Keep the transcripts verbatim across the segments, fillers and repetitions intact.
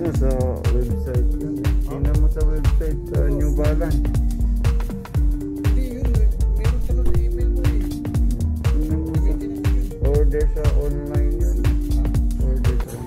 Ano sa website yun? Tingnan mo sa website sa New Balance. Hindi yun, meron ka lang sa email mo eh. Tingnan mo sa order sa online yun. Order sa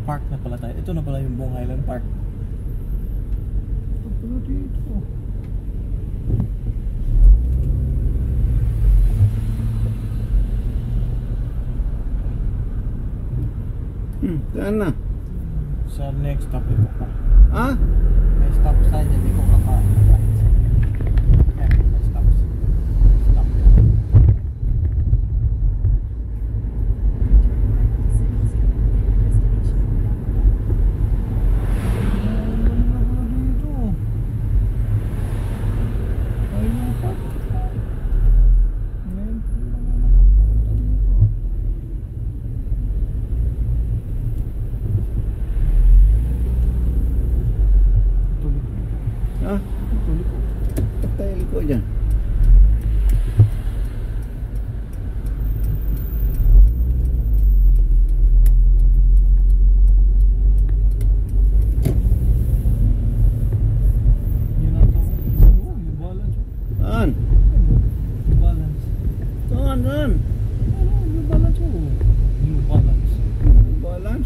Park na pala tayo. Ito na pala yung buong Highland Park. Ito pala dito. Hmm, saan na? Sa next stop ito pa. Ha? May stop sign yan. Hindi ko kaka. Eh, may stop. Stop. Ha? Patay ko dyan. Saan? New Balance. Saan? Saan? Ano? New Balance oh. New Balance. Balance?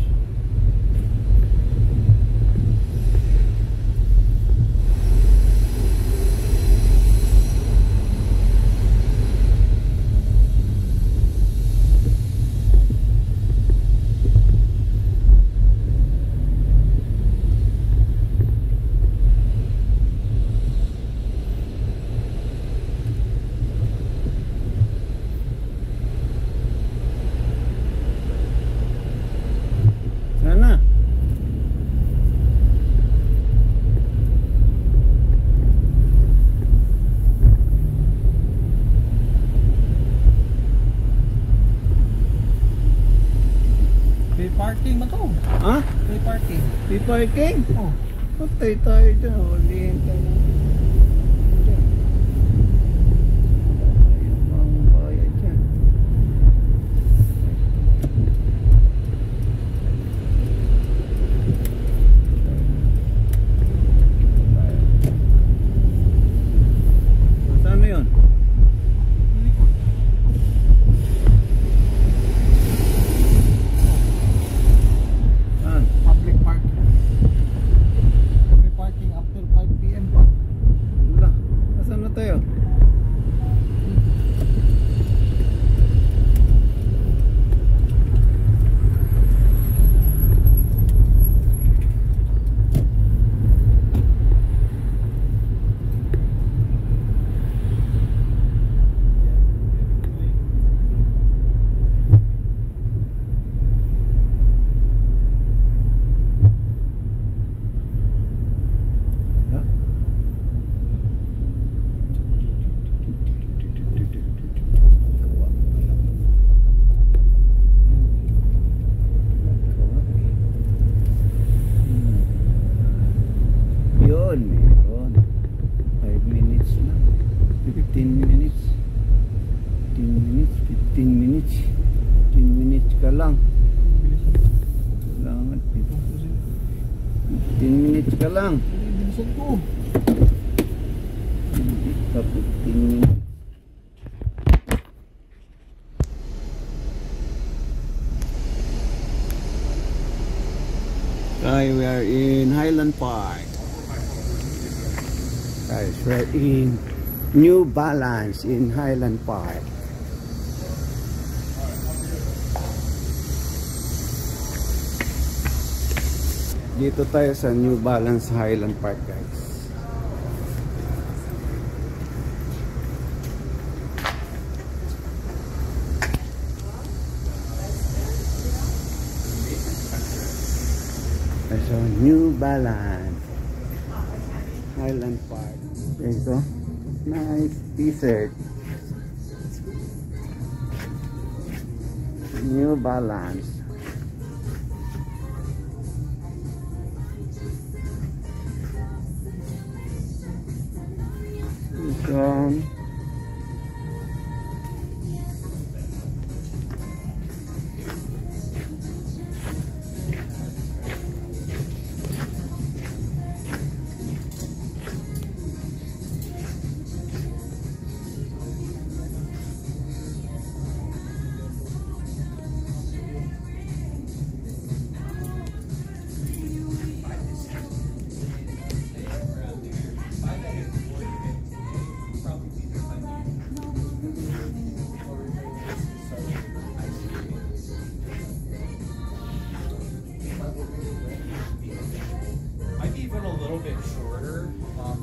Sana. Free parking ba to? Ha? Free parking. Free parking? Oh. Patay tayo dyan. Hulihin tayo. Dyan. Ayaw mga bayad dyan. Saan na yun? Saan? Public parking. Free parking after five p m pa. Wala. Saan na tayo? Ha? Kawa. Kawa. Hmm. Yun, meron. five minutes na. fifteen minutes. fifteen minutes. fifteen minutes. fifteen minutes ka lang. Kailangan. fifteen minutes ka lang. Bilisan ko. Hindi ka fifteen minutes. Okay, we are in Highland Park. Guys, we're in New Balance in Highland Park. Dito tayo sa New Balance Highland Park, guys. So, New Balance Highland Park. Okay, so nice t-shirt. New Balance. This one.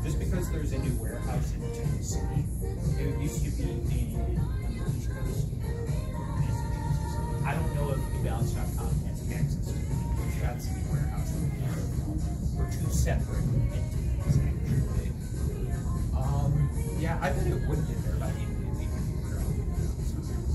just because there's a new warehouse in Tennessee. It used to be the on the East Coast, Massachusetts. I don't know if New Balance dot com has access to it. That's the warehouse. We're two separate entities, actually. Um, yeah, I bet it would get there by the end of the week if you were on New Balance.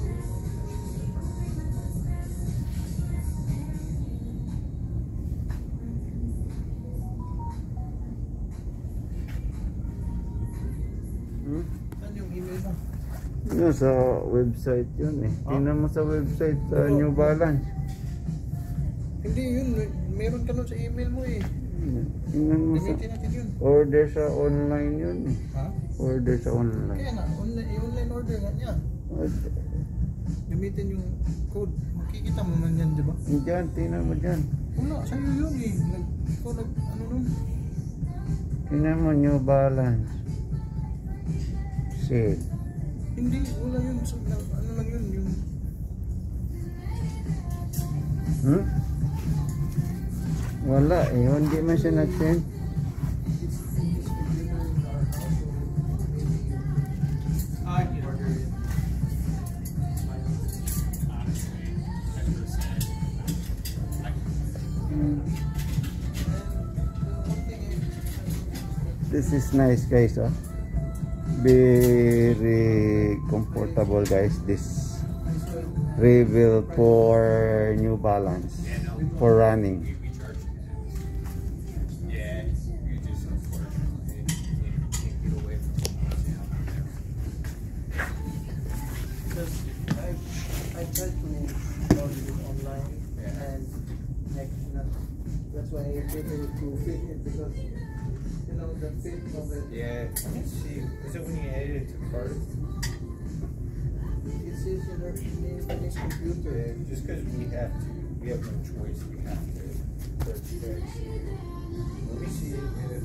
Hmm? Saan yung email mo? Yun, sa website yun eh. Tingnan mo sa website sa New Balance. Hindi yun, meron ka nun sa email mo eh. Tingnan mo sa Gamitin natin yun. order sa online yun eh. Ha? Order sa online. Kaya na, online, online order nga niya. Gamitin yung code. Makikita mo man yan, di ba? Diyan, tingnan mo dyan. Wala, sa'yo yun eh. Nag, ikaw nag, ano nun? Tingnan mo New Balance. Sale. Hindi, wala yun. So, na, ano lang yun, yung... Hmm? Wala eh, hindi man siya nag-send. I can order it. Honestly, ten percent. This is nice guys, oh. Very comfortable guys, this reveal for New Balance for running. We, we charge you. Yeah, you just unfortunately can't get away from it. Because I, I tried to order it online and heck, not, that's why I able to fit it because you know the fit of it. Yeah, let me see. Is it when you edit it to cart? It says in our name on this computer. Yeah, just because we have to, we have no choice. We have to search there. Let me see if.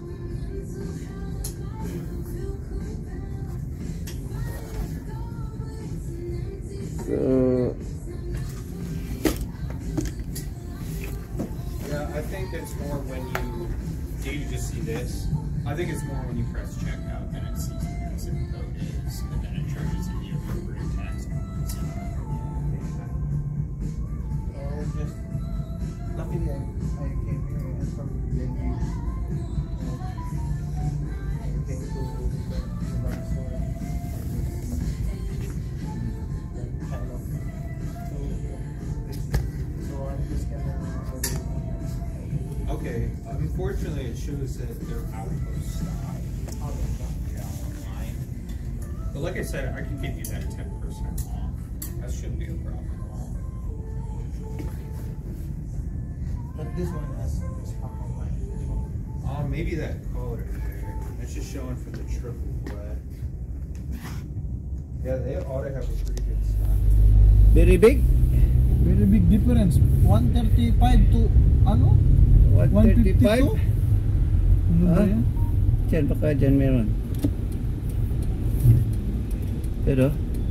So, Yeah, I think it's more when you. Do you just see this? I think it's more when you press checkout and it sees what the zip code is, and then it charges you the appropriate tax on it. Or just luckily I, I came here and from Benji. I came to the back store. Then kind of so, so I'm just gonna order it. Okay, unfortunately, it shows that they're out of stock. Out of stock. Yeah, online. But like I said, I can give you that ten percent off. That shouldn't be a problem at all. But this one has stock online. Oh, maybe that color there. It's just showing for the triple black. Yeah, they ought to have a pretty good stock. very big. Very big difference. one thirty-five to ano? one thirty-five? Ano ba Ah? yan? Diyan, baka dyan meron. Pero,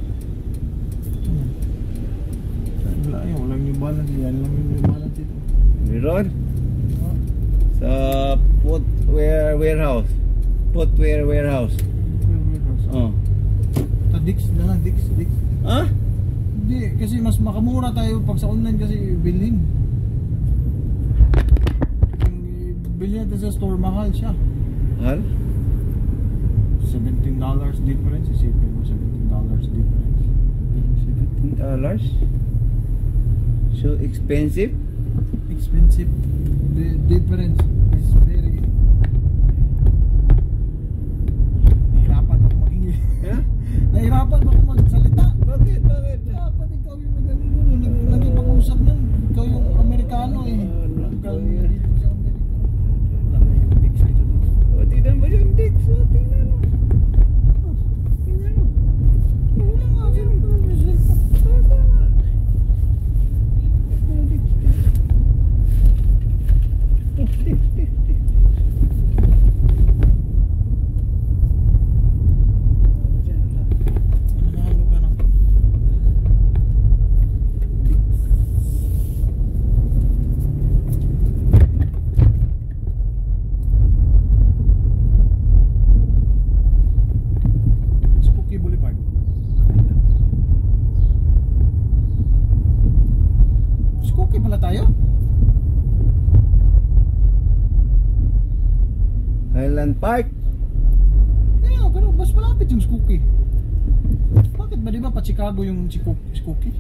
Wala yun, walang New Balance. Yan lang yung New Balance dito. meron? Sa footwear warehouse. Footwear warehouse. Oh. Ito Dix na lang, Dix, Dix. Ah? Hindi, kasi mas makamura tayo pag sa online kasi bilhin. Yung bilhin natin sa store, mahal siya. Hal? seventeen dollars difference, isipin mo seventeen dollars difference. seventeen dollars? So expensive? Expensive. The difference is very... Nahirapan ako mag-English. Yeah? Nahirapan ako magsalita. Bakit? Bakit? Dapat ikaw yung nag-ano, nag- nagpag-usap nun. Ikaw yung Amerikano eh. Ah, Ikaw naku, yung yan. dito sa Amerika. Wala na yung Dix dito. O, tingnan mo yung Dix. O, tingnan mo. O, tingnan mo. Wala nga, sino ko yung result? Oh, Dix, Dix, Dix. Nanalo Skokie pala tayo. Highland Park. Yeah, pero mas malapit yung Skokie. Bakit ba, di ba pa Chicago yung Skokie?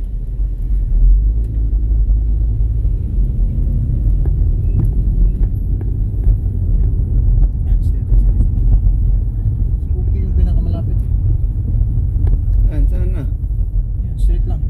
Skokie yung pinakamalapit. Saan, saan na? Yan, straight lang.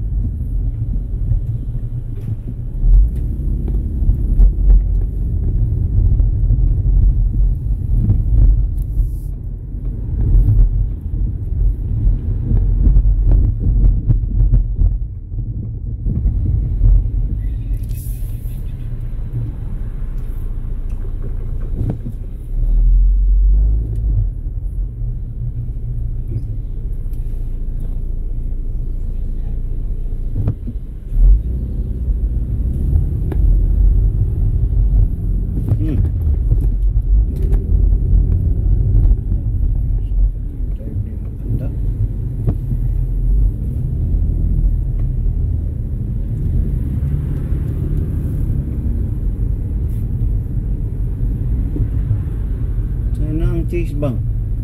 Chase bang?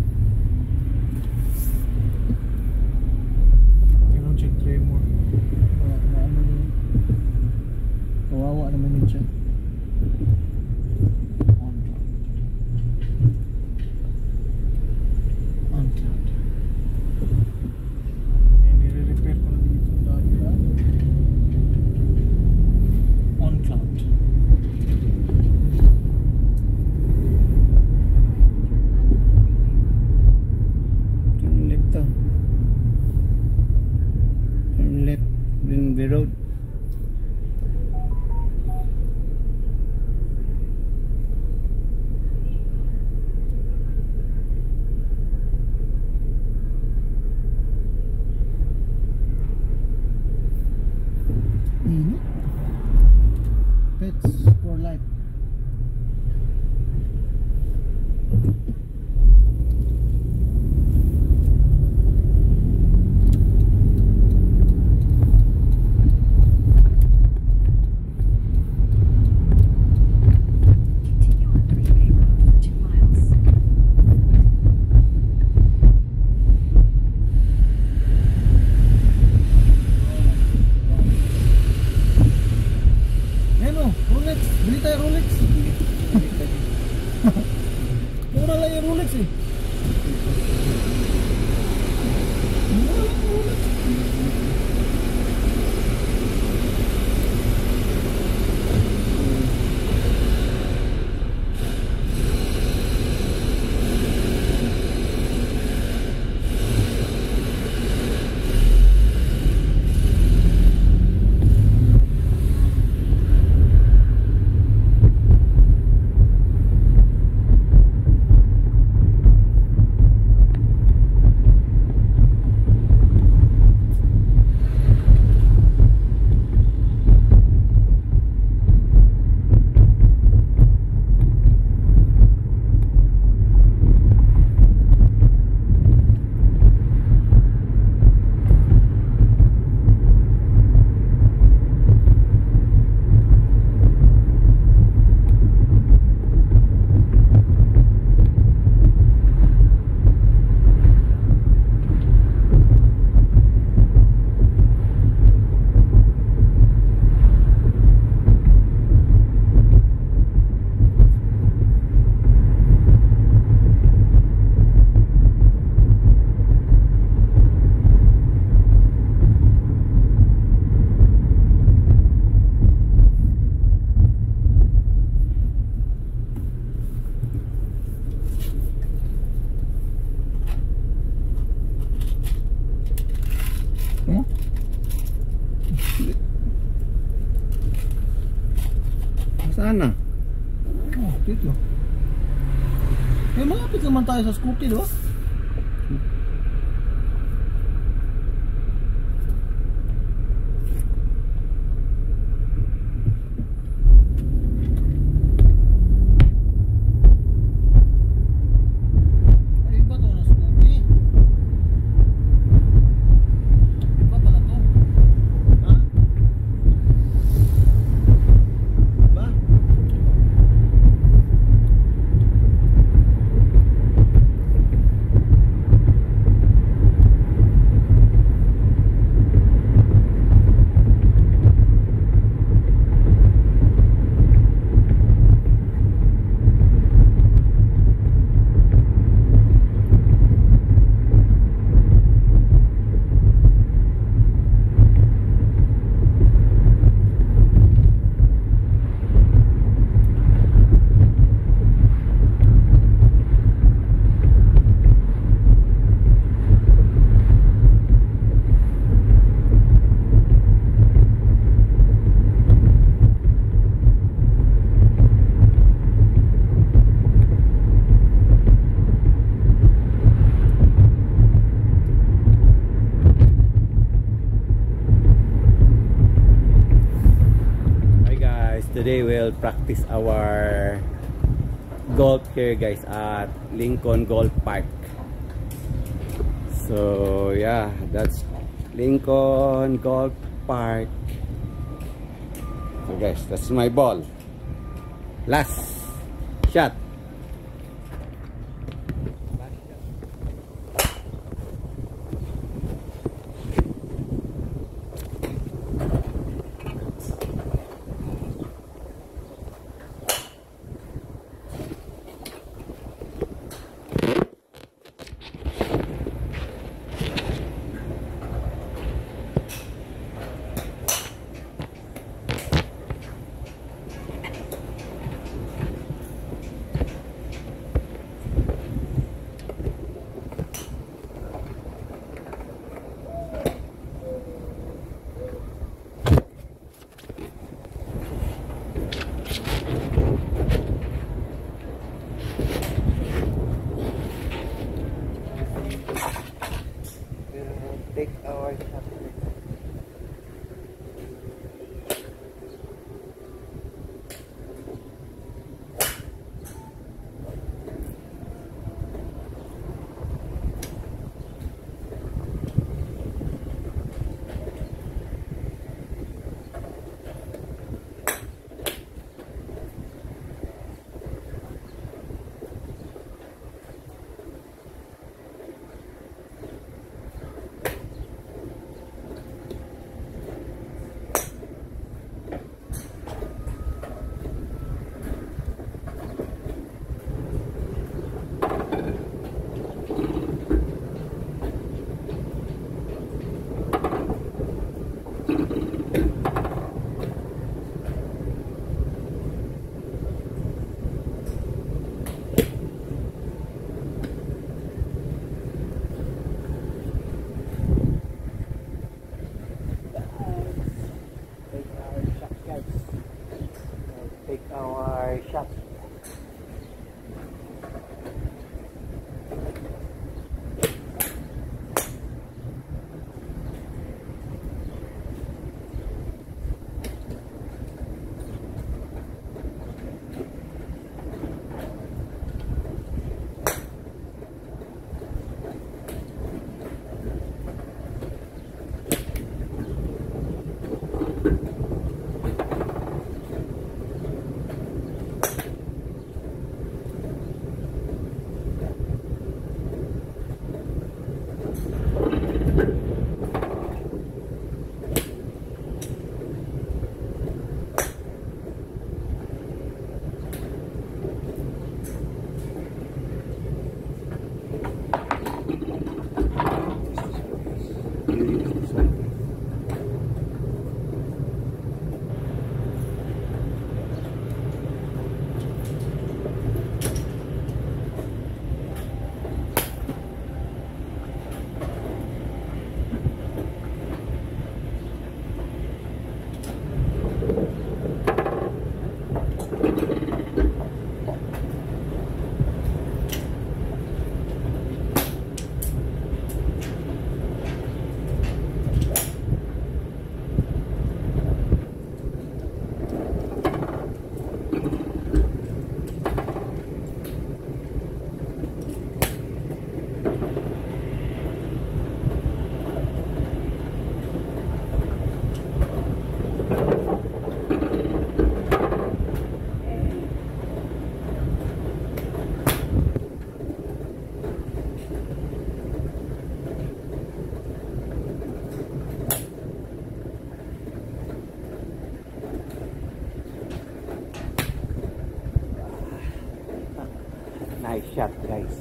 Pero check tremor. Uh, na ano yun? Kawawa naman yun siya. On cloud. On cloud. May nire-repair ko na dito dahil na. On cloud. Turn left, Greenby Road. Init. Pets for life. Rolex, beli tayo Rolex. Mura lang yung Rolex eh. Mura lang yung Rolex. Saan na? Oh, dito. Eh, malapit naman tayo sa Skokie, di ba? today we'll practice our golf here guys at Lincoln Golf Park. So yeah, that's Lincoln Golf Park. So guys, that's my ball. Last shot. Take our shot. Take our shot. Nice shot, guys.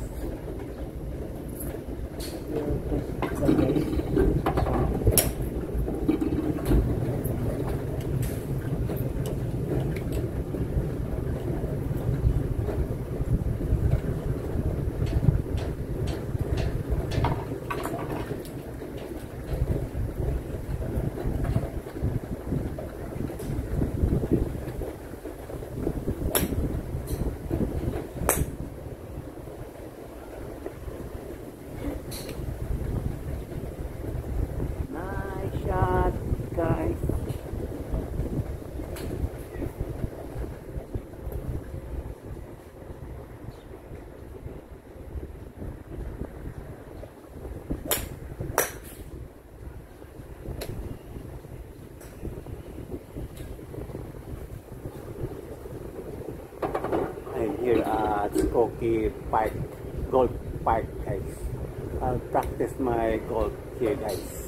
at Skokie Park, Golf Park, guys. I'll practice my golf here, guys.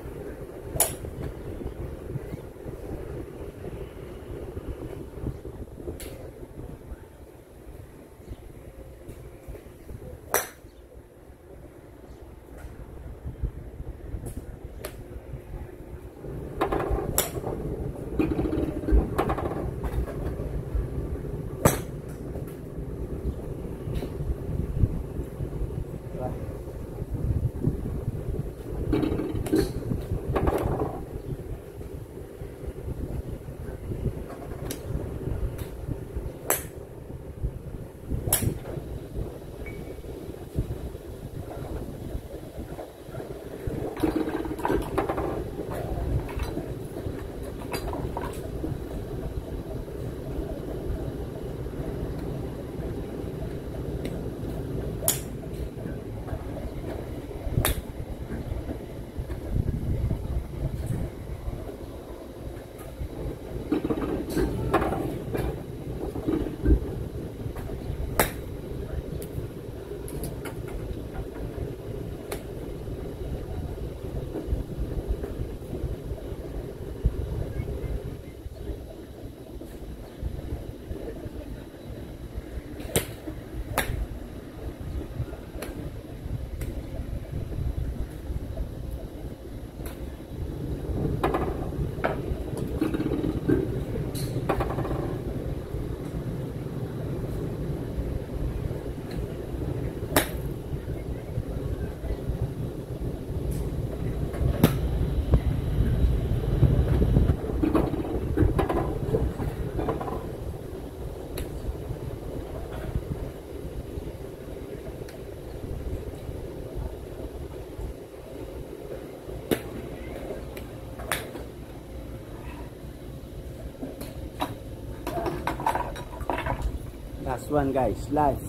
Last one, guys. Last.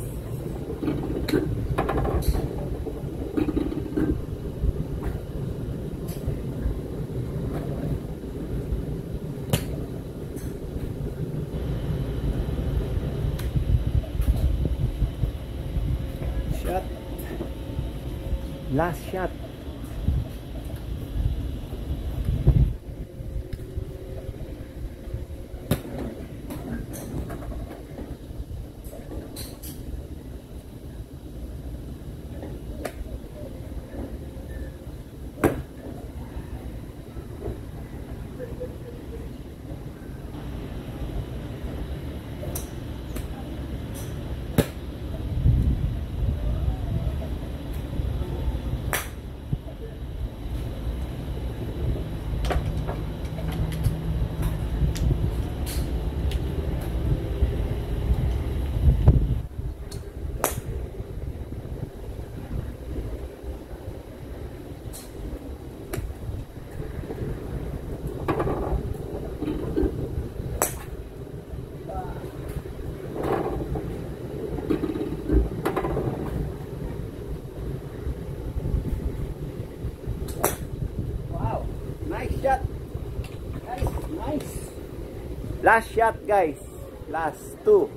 Shot. Last shot. Last shot, guys. Last two.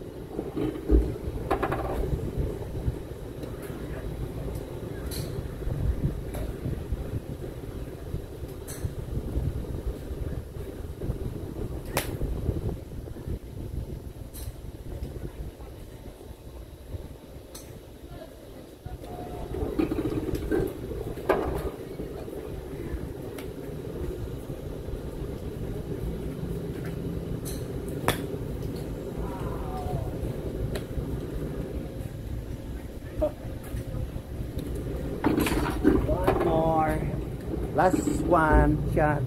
One more. Last one shot.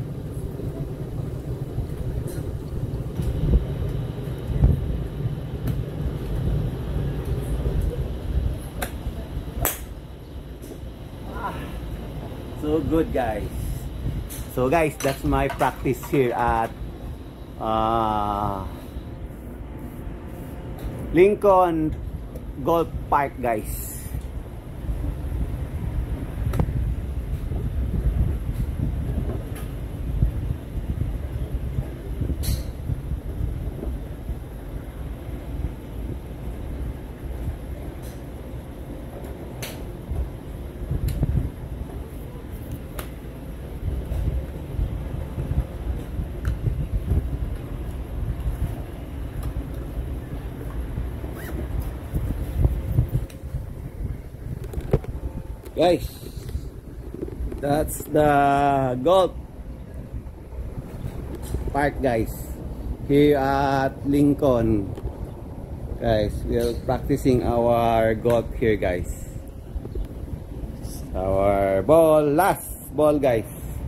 Ah, so good, guys. So guys, that's my practice here at uh, Lincoln Golf Park, guys. Guys, that's the golf park, guys, here at Lincoln. Guys, we're practicing our golf here, guys. Our ball, last ball, guys.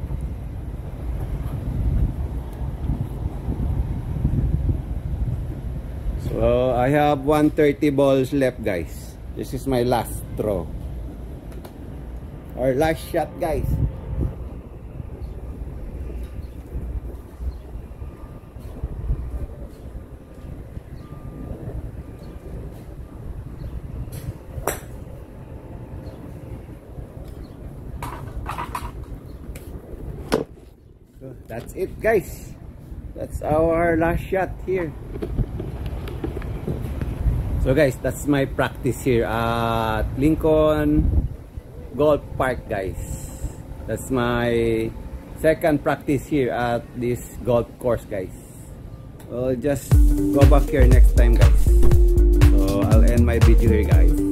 So I have one hundred thirty balls left, guys. This is my last throw, or last shot, guys. So that's it, guys. That's our last shot here. So guys, that's my practice here at Lincoln Golf Park, guys. That's my second practice here at this golf course, guys. I'll just go back here next time, guys. So I'll end my video here, guys.